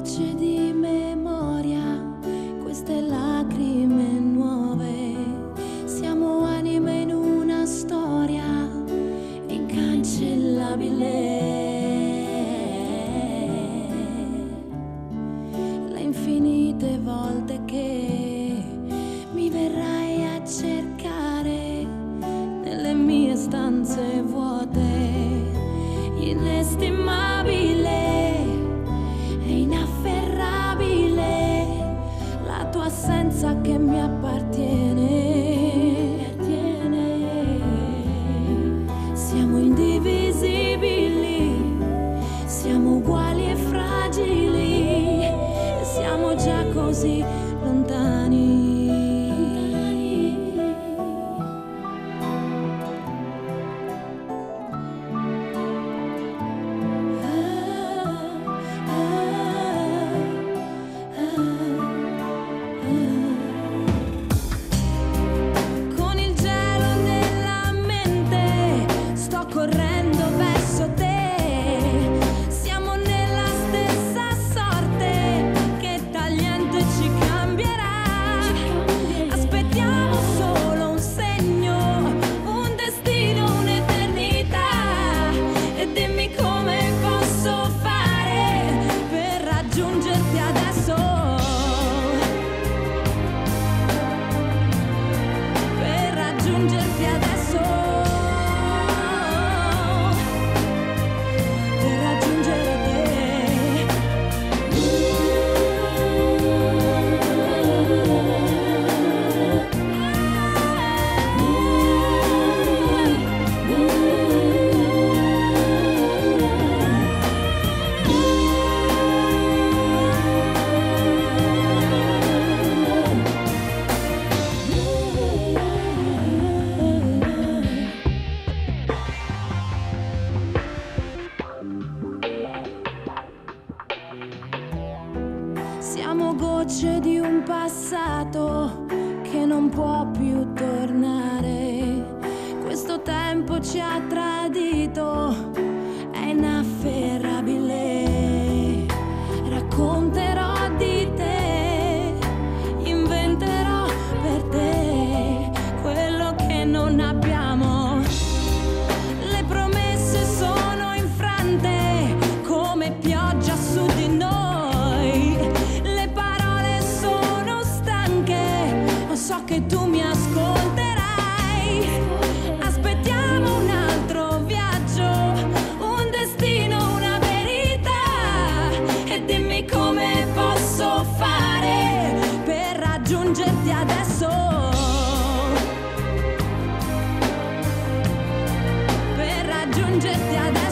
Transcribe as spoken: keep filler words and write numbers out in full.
gocce di memoria, queste lacrime nuove. Siamo anime in una storia incancellabile. Le infinite volte che mi verrai a cercare nelle mie stanze vuote, inestimabile e inafferrabile la tua assenza che mi appartiene. Siamo indivisibili, siamo uguali e fragili, siamo già così lontani. Siamo gocce di un passato che non può più tornare. Questo tempo ci ha tradito, è inafferrabile. Racconterò di te, inventerò per te quello che non abbiamo. Le promesse sono infrante come pioggia su di noi. So che tu mi ascolterai. Aspettiamo un altro viaggio, un destino, una verità. E dimmi come posso fare per raggiungerti adesso. Per raggiungerti adesso.